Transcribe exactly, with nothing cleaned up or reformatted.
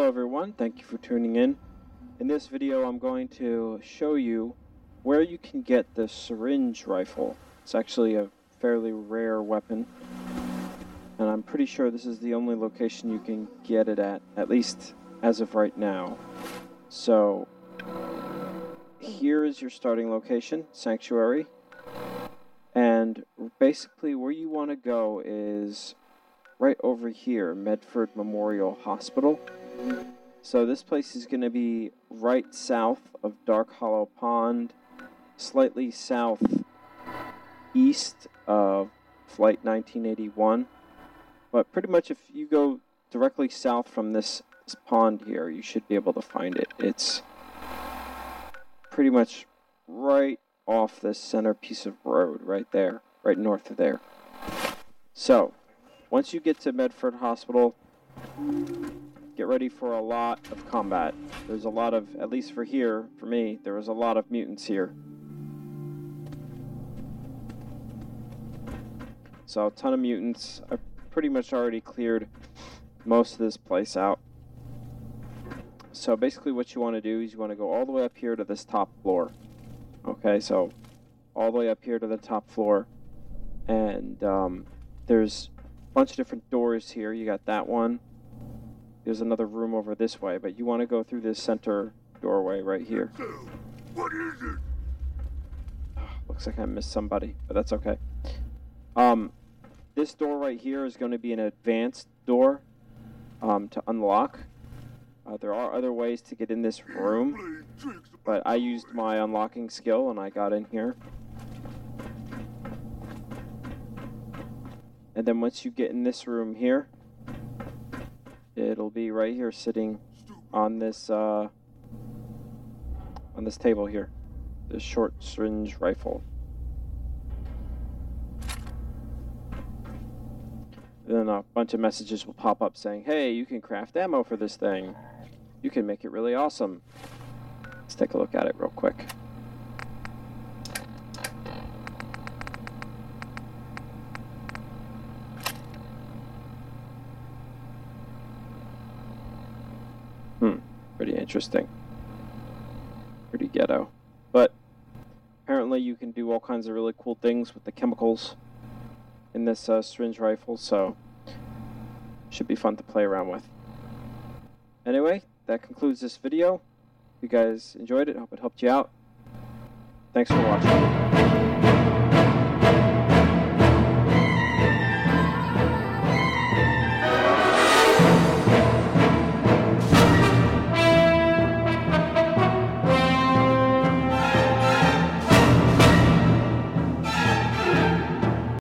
everyone, thank you for tuning in. In this video I'm going to show you where you can get the syringe rifle. It's actually a fairly rare weapon, and I'm pretty sure this is the only location you can get it at, at least as of right now. So here is your starting location, Sanctuary, and basically where you want to go is right over here, Medford Memorial Hospital. So this place is going to be right south of Dark Hollow Pond, slightly south east of Flight nineteen eighty-one. But pretty much if you go directly south from this, this pond here, you should be able to find it. It's pretty much right off this center piece of road right there, right north of there. So once you get to Medford Hospital, get ready for a lot of combat. There's a lot of, at least for here, for me, there was a lot of mutants here. So a ton of mutants. I've pretty much already cleared most of this place out. So basically what you want to do is you want to go all the way up here to this top floor. Okay, so all the way up here to the top floor. And um, there's bunch of different doors here. You got that one. There's another room over this way, but you want to go through this center doorway right here. What is it? Oh, looks like I missed somebody, but that's okay. Um, this door right here is going to be an advanced door um, to unlock. Uh, there are other ways to get in this room, but I used my unlocking skill and I got in here. And then once you get in this room here, it'll be right here sitting on this uh, on this table here, this short syringe rifle. And then a bunch of messages will pop up saying, hey, you can craft ammo for this thing. You can make it really awesome. Let's take a look at it real quick. Hmm, pretty interesting. Pretty ghetto. But apparently you can do all kinds of really cool things with the chemicals in this uh, syringe rifle, so should be fun to play around with. Anyway, that concludes this video. If you guys enjoyed it, I hope it helped you out. Thanks for watching.